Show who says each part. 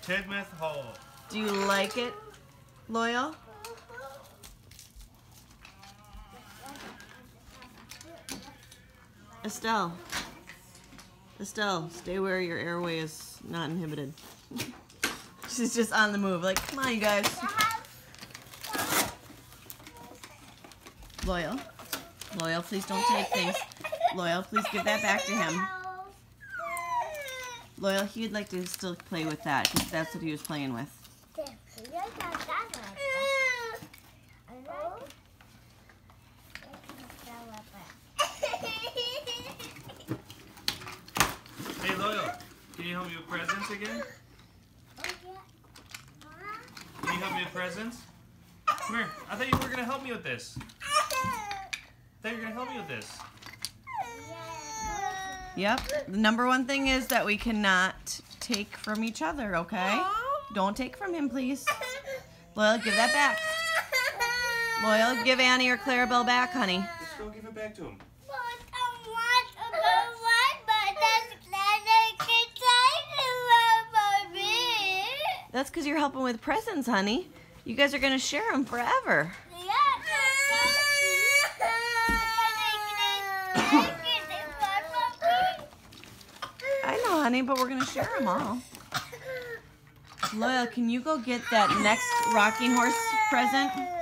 Speaker 1: Tidmouth Hall.
Speaker 2: Do you like it, Loyal? Estelle, stay where your airway is not inhibited. She's just on the move. Like, come on, you guys. Loyal, please don't take things. Loyal, please give that back to him. Loyal, he'd like to still play with that because that's what he was playing with.
Speaker 1: Hey, Loyal, can you help me with presents again? Can you help me with presents? Come here. I thought you were going to help me with this.
Speaker 2: Yep. The number one thing is that we cannot take from each other, okay? Don't take from him, please. Loyal, give that back. Loyal, give Annie or Clarabelle back, honey.
Speaker 1: Just go give it back to him.
Speaker 2: That's because you're helping with presents, honey. You guys are going to share them forever. I know, honey, but we're going to share them all. Loyal, can you go get that next rocking horse present?